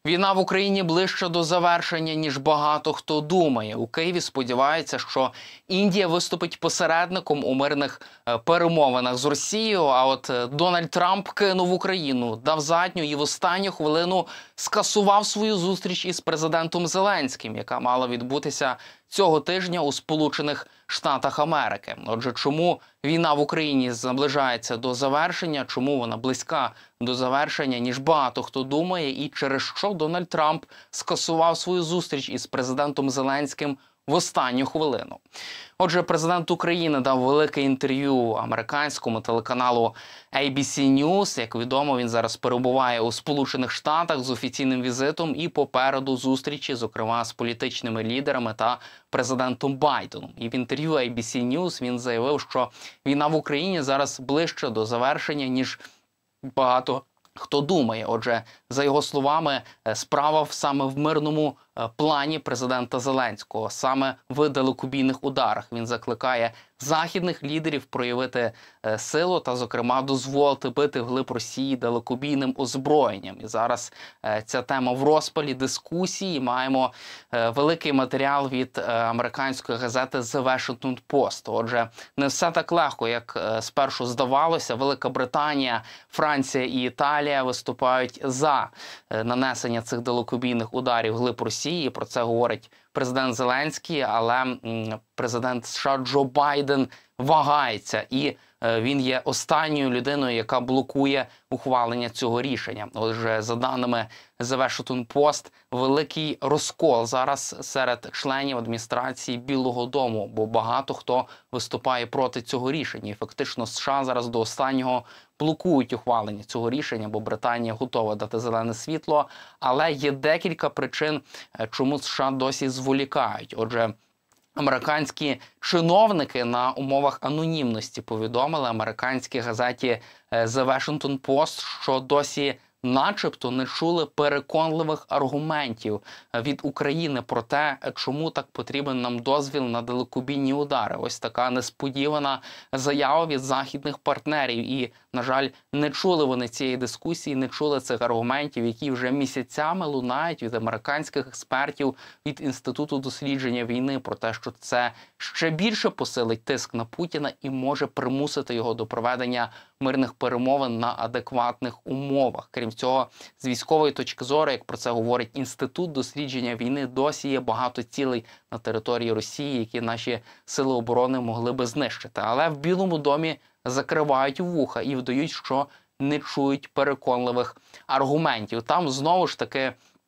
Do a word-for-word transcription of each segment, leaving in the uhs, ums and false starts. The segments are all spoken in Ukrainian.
Війна в Україні ближче до завершення, ніж багато хто думає. У Києві сподіваються, що Індія виступить посередником у мирних перемовинах з Росією, а от Дональд Трамп кинув Україну, дав задню і в останню хвилину скасував свою зустріч із президентом Зеленським, яка мала відбутися цього тижня у Сполучених Штатах Америки. Отже, чому війна в Україні наближається до завершення, чому вона близька до завершення, ніж багато хто думає, і через що Дональд Трамп скасував свою зустріч із президентом Зеленським в останню хвилину. Отже, президент України дав велике інтерв'ю американському телеканалу ей бі сі News. Як відомо, він зараз перебуває у Сполучених Штатах з офіційним візитом і попереду зустрічі, зокрема, з політичними лідерами та президентом Байденом. І в інтерв'ю ей бі сі News він заявив, що війна в Україні зараз ближче до завершення, ніж багато хто думає. Отже, за його словами, справа саме в мирному плані президента Зеленського, саме в далекобійних ударах. Він закликає західних лідерів проявити силу та, зокрема, дозволити бити вглиб Росії далекобійним озброєнням. І зараз ця тема в розпалі дискусії. Маємо великий матеріал від американської газети The Washington Post. Отже, не все так легко, як спершу здавалося. Велика Британія, Франція і Італія виступають за нанесення цих далекобійних ударів вглиб Росії. Про це говорить президент Зеленський, але президент США Джо Байден вагається, і він є останньою людиною, яка блокує ухвалення цього рішення. Отже, за даними The Washington Post, великий розкол зараз серед членів адміністрації Білого дому, бо багато хто виступає проти цього рішення. І фактично США зараз до останнього блокують ухвалення цього рішення, бо Британія готова дати зелене світло. Але є декілька причин, чому США досі зволікають. Отже, американські чиновники на умовах анонімності повідомили американській газеті The Washington Post, що досі начебто не чули переконливих аргументів від України про те, чому так потрібен нам дозвіл на далекобійні удари. Ось така несподівана заява від західних партнерів. І, на жаль, не чули вони цієї дискусії, не чули цих аргументів, які вже місяцями лунають від американських експертів, від Інституту дослідження війни, про те, що це ще більше посилить тиск на Путіна і може примусити його до проведення мирних перемовин на адекватних умовах. Крім цього, з військової точки зору, як про це говорить Інститут дослідження війни, досі є багато цілей на території Росії, які наші сили оборони могли би знищити. Але в Білому домі закривають вуха і вдають, що не чують переконливих аргументів. Там знову ж таки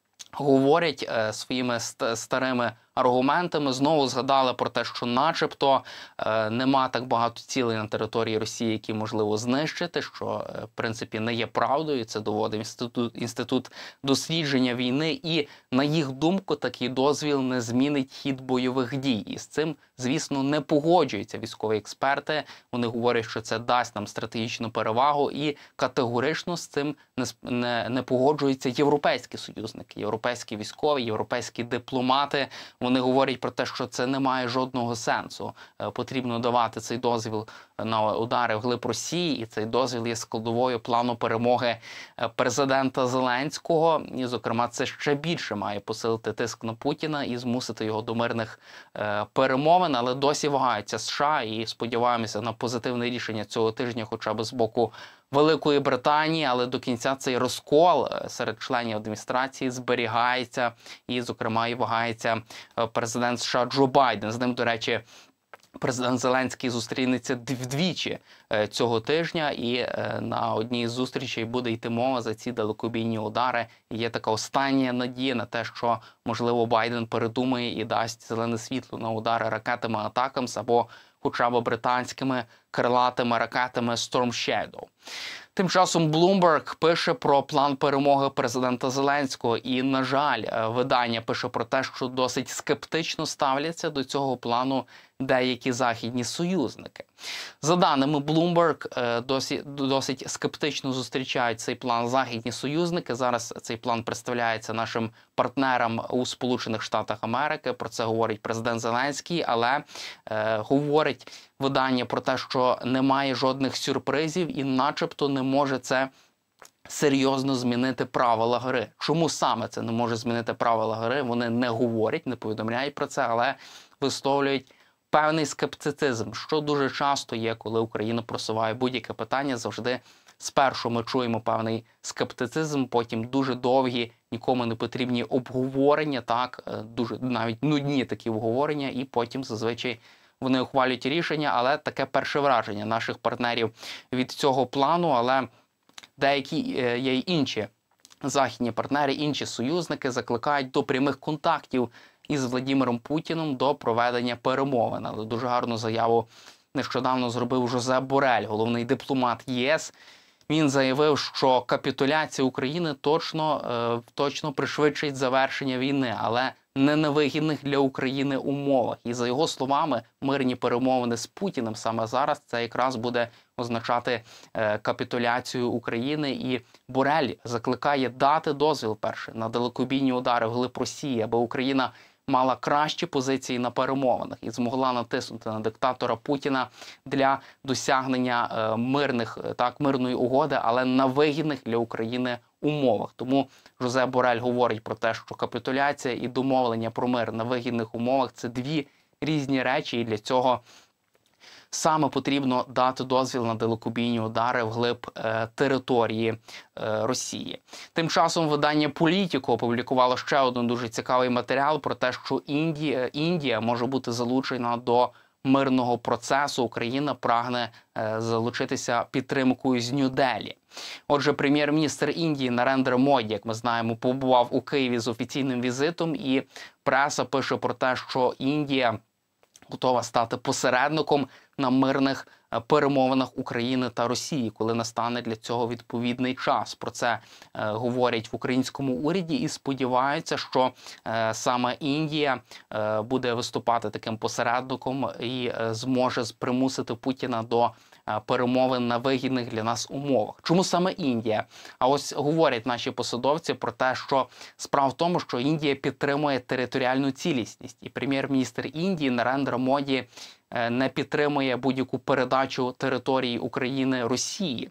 говорять е, своїми старими аргументами, знову згадали про те, що начебто е, нема так багато цілей на території Росії, які можливо знищити, що е, в принципі не є правдою, це доводив інститут, інститут дослідження війни, і на їх думку такий дозвіл не змінить хід бойових дій. І з цим, звісно, не погоджуються військові експерти. Вони говорять, що це дасть нам стратегічну перевагу, і категорично з цим не, не, не погоджуються європейські союзники, європейські військові, європейські дипломати. Вони говорять про те, що це не має жодного сенсу. Потрібно давати цей дозвіл на удари вглиб Росії, і цей дозвіл є складовою плану перемоги президента Зеленського. І, зокрема, це ще більше має посилити тиск на Путіна і змусити його до мирних перемовин. Але досі вагаються США і сподіваємося на позитивне рішення цього тижня хоча б з боку Великої Британії, але до кінця цей розкол серед членів адміністрації зберігається і, зокрема, і вагається президент США Джо Байден. З ним, до речі, президент Зеленський зустрінеться вдвічі цього тижня, і на одній з зустрічей буде йти мова за ці далекобійні удари. І є така остання надія на те, що, можливо, Байден передумає і дасть зелене світло на удари ракетами «Атакамс» або хоча б британськими крилатими ракетами Storm Shadow. Тим часом Bloomberg пише про план перемоги президента Зеленського. І, на жаль, видання пише про те, що досить скептично ставляться до цього плану деякі західні союзники. За даними Bloomberg, досить, досить скептично зустрічають цей план західні союзники. Зараз цей план представляється нашим партнерам у Сполучених Штатах Америки. Про це говорить президент Зеленський, але е, говорить видання про те, що немає жодних сюрпризів і начебто не може це серйозно змінити правила гри. Чому саме це не може змінити правила гри? Вони не говорять, не повідомляють про це, але висловлюють певний скептицизм, що дуже часто є, коли Україна просуває будь-яке питання, завжди спершу ми чуємо певний скептицизм, потім дуже довгі, нікому не потрібні обговорення, так, дуже навіть нудні такі обговорення, і потім зазвичай вони ухвалюють рішення, але таке перше враження наших партнерів від цього плану, але деякі є й інші західні партнери, інші союзники закликають до прямих контактів із Владимиром Путіним до проведення перемовин. Але дуже гарну заяву нещодавно зробив Жозеп Борель, головний дипломат ЄС. Він заявив, що капітуляція України точно, е, точно пришвидшить завершення війни, але не на вигідних для України умовах. І за його словами, мирні перемовини з Путіним саме зараз це якраз буде означати е, капітуляцію України. І Борель закликає дати дозвіл перше на далекобійні удари вглиб Росії, аби Україна мала кращі позиції на перемовинах і змогла натиснути на диктатора Путіна для досягнення е, мирних, так, мирної угоди, але на вигідних для України умовах. Тому Жозеп Борель говорить про те, що капітуляція і домовлення про мир на вигідних умовах – це дві різні речі, і для цього саме потрібно дати дозвіл на далекобійні удари вглиб е, території е, Росії. Тим часом видання «Політіко» опублікувало ще один дуже цікавий матеріал про те, що Індія, Індія може бути залучена до мирного процесу. Україна прагне е, залучитися підтримкою з Нью-Делі. Отже, прем'єр-міністр Індії Нарендра Моді, як ми знаємо, побував у Києві з офіційним візитом, і преса пише про те, що Індія готова стати посередником на мирних перемовинах України та Росії, коли настане для цього відповідний час. Про це е, говорять в українському уряді і сподіваються, що е, саме Індія е, буде виступати таким посередником і е, зможе примусити Путіна до е, перемовин на вигідних для нас умовах. Чому саме Індія? А ось говорять наші посадовці про те, що справа в тому, що Індія підтримує територіальну цілісність. І прем'єр-міністр Індії Нарендра Моді не підтримує будь-яку передачу території України Росії.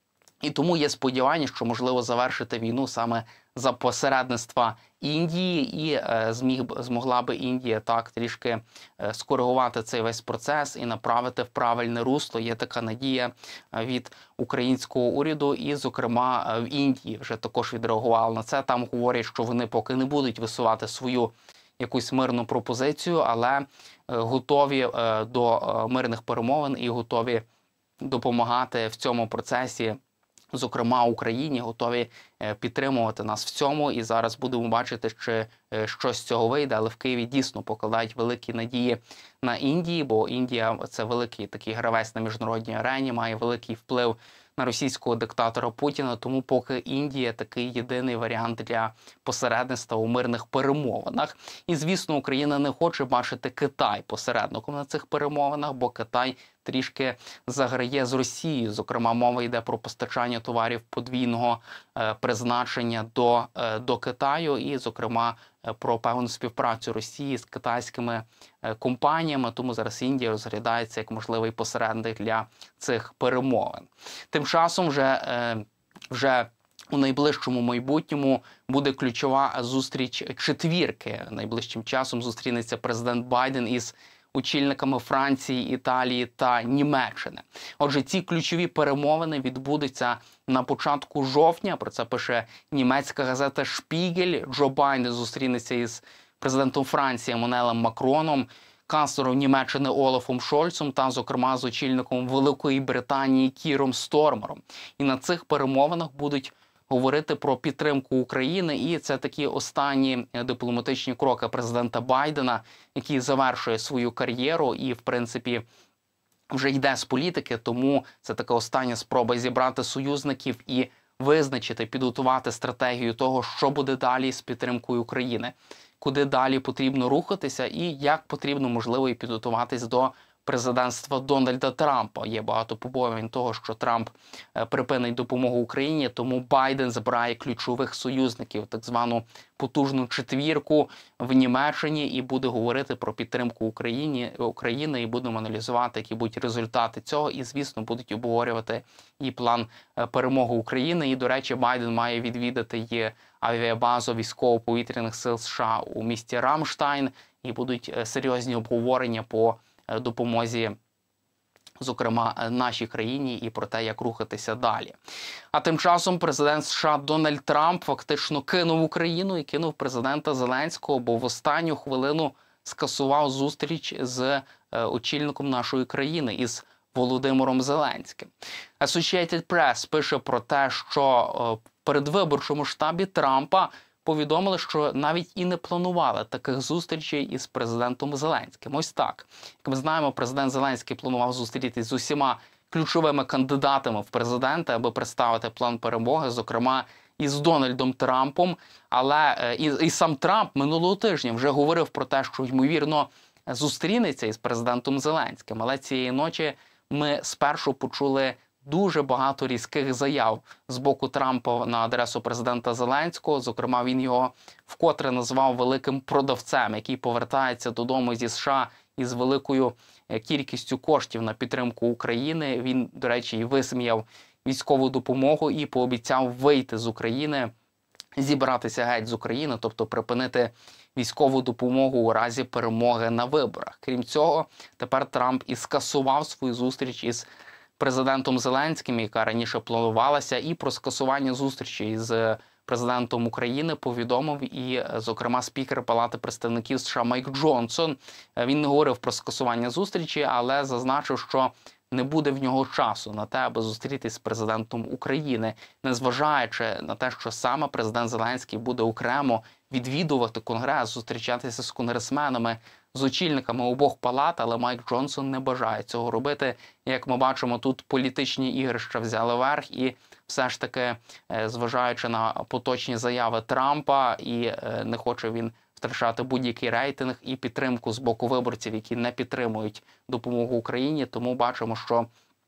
І тому є сподівання, що можливо завершити війну саме за посередництва Індії, і е, зміг, змогла би Індія так трішки е, скоригувати цей весь процес і направити в правильне русло. Є така надія від українського уряду, і, зокрема, в Індії вже також відреагували на це. Там говорять, що вони поки не будуть висувати свою якусь мирну пропозицію, але готові до мирних перемовин і готові допомагати в цьому процесі, зокрема Україні, готові підтримувати нас в цьому. І зараз будемо бачити, чи щось з цього вийде, але в Києві дійсно покладають великі надії на Індії, бо Індія – це великий такий гравець на міжнародній арені, має великий вплив на російського диктатора Путіна, тому поки Індія такий єдиний варіант для посередництва у мирних перемовинах. І, звісно, Україна не хоче бачити Китай посередником на цих перемовинах, бо Китай трішки заграє з Росією. Зокрема, мова йде про постачання товарів подвійного е, призначення до, е, до Китаю і, зокрема, е, про певну співпрацю Росії з китайськими е, компаніями. Тому зараз Індія розглядається як можливий посередник для цих перемовин. Тим часом вже, е, вже у найближчому майбутньому буде ключова зустріч четвірки. Найближчим часом зустрінеться президент Байден із очільниками Франції, Італії та Німеччини. Отже, ці ключові перемовини відбудуться на початку жовтня. Про це пише німецька газета «Шпігель». Джо Байден зустрінеться із президентом Франції Еммануелем Макроном, канцлером Німеччини Олафом Шольцем та, зокрема, з очільником Великої Британії Кіром Стормером. І на цих перемовинах будуть говорити про підтримку України, і це такі останні дипломатичні кроки президента Байдена, який завершує свою кар'єру і, в принципі, вже йде з політики, тому це така остання спроба зібрати союзників і визначити, підготувати стратегію того, що буде далі з підтримкою України, куди далі потрібно рухатися і як потрібно, можливо, і підготуватись до президентства Дональда Трампа. Є багато побоювань того, що Трамп припинить допомогу Україні, тому Байден збирає ключових союзників, так звану потужну четвірку в Німеччині, і буде говорити про підтримку Україні, України, і будемо аналізувати, які будуть результати цього, і, звісно, будуть обговорювати і план перемоги України. І, до речі, Байден має відвідати і авіабазу військово-повітряних сил США у місті Рамштайн, і будуть серйозні обговорення по допомозі, зокрема, нашій країні, і про те, як рухатися далі. А тим часом президент США Дональд Трамп фактично кинув Україну і кинув президента Зеленського, бо в останню хвилину скасував зустріч з очільником нашої країни, із Володимиром Зеленським. Associated Press пише про те, що в передвиборчому штабі Трампа повідомили, що навіть і не планували таких зустрічей із президентом Зеленським. Ось так. Як ми знаємо, президент Зеленський планував зустрітися з усіма ключовими кандидатами в президенти, аби представити план перемоги, зокрема, із Дональдом Трампом. Але і, і сам Трамп минулого тижня вже говорив про те, що, ймовірно, зустрінеться із президентом Зеленським. Але цієї ночі ми спершу почули дуже багато різких заяв з боку Трампа на адресу президента Зеленського. Зокрема, він його вкотре назвав великим продавцем, який повертається додому зі США із великою кількістю коштів на підтримку України. Він, до речі, і висміяв військову допомогу і пообіцяв вийти з України, зібратися геть з України, тобто припинити військову допомогу у разі перемоги на виборах. Крім цього, тепер Трамп і скасував свою зустріч із президентом Зеленським, яка раніше планувалася, і про скасування зустрічі з президентом України повідомив і, зокрема, спікер Палати представників США Майк Джонсон. Він не говорив про скасування зустрічі, але зазначив, що не буде в нього часу на те, аби зустрітися з президентом України, незважаючи на те, що саме президент Зеленський буде окремо відвідувати Конгрес, зустрічатися з конгресменами, з очільниками обох палат, але Майк Джонсон не бажає цього робити. Як ми бачимо, тут політичні ігрища взяли верх, і все ж таки, зважаючи на поточні заяви Трампа, і не хоче він втрачати будь-який рейтинг і підтримку з боку виборців, які не підтримують допомогу Україні, тому бачимо, що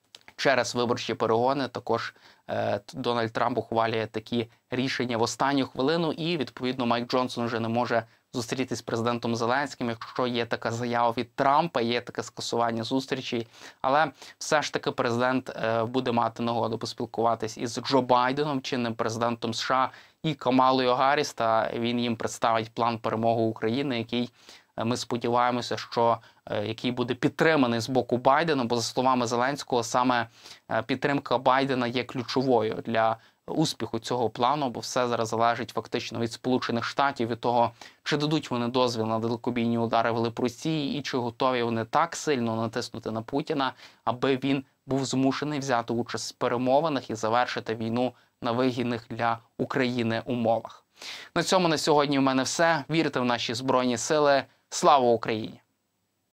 через виборчі перегони також е, Дональд Трамп ухвалює такі рішення в останню хвилину, і, відповідно, Майк Джонсон вже не може зустрітися з президентом Зеленським, якщо є така заява від Трампа, є таке скасування зустрічей. Але все ж таки президент е, буде мати нагоду поспілкуватись із Джо Байденом, чинним президентом США, і Камалою Гарріс, та він їм представить план перемоги України, який, ми сподіваємося, що який буде підтриманий з боку Байдена, бо, за словами Зеленського, саме підтримка Байдена є ключовою для успіху цього плану, бо все зараз залежить фактично від Сполучених Штатів, від того, чи дадуть вони дозвіл на далекобійні удари в Росії, і чи готові вони так сильно натиснути на Путіна, аби він був змушений взяти участь в перемовинах і завершити війну на вигідних для України умовах. На цьому на сьогодні в мене все. Вірте в наші Збройні Сили. Слава Україні!